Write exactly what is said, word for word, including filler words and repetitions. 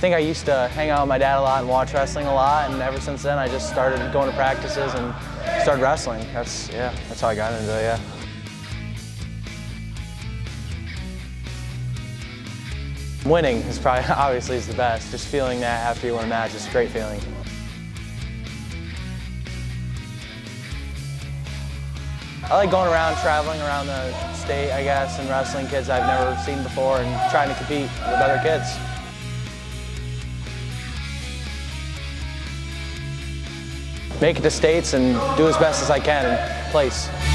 think I used to hang out with my dad a lot and watch wrestling a lot, and ever since then I just started going to practices and started wrestling. That's, yeah, that's how I got into it, yeah. Winning is probably, obviously, is the best. Just feeling that after you win a match is a great feeling. I like going around, traveling around the state, I guess, and wrestling kids I've never seen before and trying to compete with other kids. Make it to states and do as best as I can and place.